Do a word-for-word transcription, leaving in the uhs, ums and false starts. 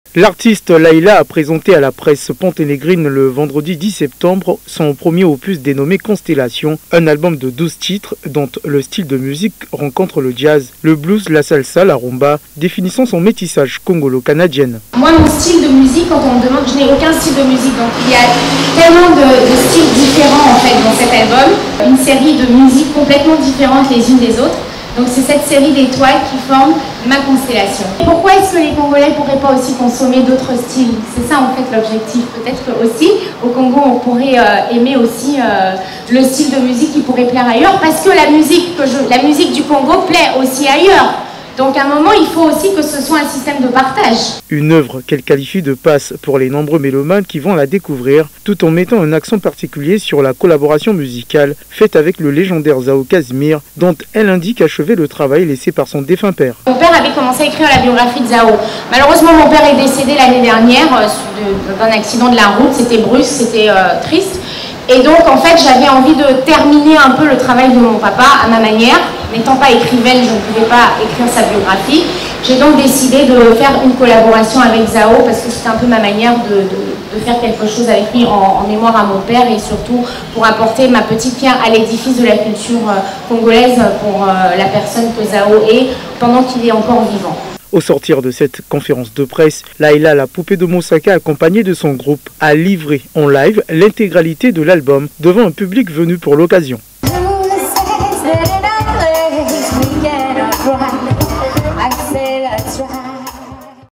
L'artiste Laïla a présenté à la presse ponténégrine le vendredi dix septembre son premier opus dénommé Constellation, un album de douze titres dont le style de musique rencontre le jazz, le blues, la salsa, la rumba, définissant son métissage congolo-canadienne. Moi, mon style de musique, quand on me demande, je n'ai aucun style de musique, donc il y a tellement de, de styles différents en fait dans cet album, une série de musiques complètement différentes les unes des autres. Donc c'est cette série d'étoiles qui forme ma constellation. Pourquoi est-ce que les Congolais ne pourraient pas aussi consommer d'autres styles? C'est ça en fait l'objectif. Peut-être que aussi au Congo on pourrait euh, aimer aussi euh, le style de musique qui pourrait plaire ailleurs, parce que la musique, que je, la musique du Congo plaît aussi ailleurs. Donc à un moment, il faut aussi que ce soit un système de partage. Une œuvre qu'elle qualifie de passe pour les nombreux mélomanes qui vont la découvrir, tout en mettant un accent particulier sur la collaboration musicale faite avec le légendaire Zao Casimir, dont elle indique achever le travail laissé par son défunt père. Mon père avait commencé à écrire la biographie de Zao. Malheureusement, mon père est décédé l'année dernière euh, d'un accident de la route. C'était brusque, c'était euh, triste. Et donc, en fait, j'avais envie de terminer un peu le travail de mon papa à ma manière. N'étant pas écrivaine, je ne pouvais pas écrire sa biographie. J'ai donc décidé de faire une collaboration avec Zao parce que c'était un peu ma manière de, de, de faire quelque chose avec lui en, en mémoire à mon père et surtout pour apporter ma petite pierre à l'édifice de la culture congolaise pour la personne que Zao est pendant qu'il est encore vivant. Au sortir de cette conférence de presse, Laïla, la poupée de Moussaka, accompagnée de son groupe, a livré en live l'intégralité de l'album devant un public venu pour l'occasion.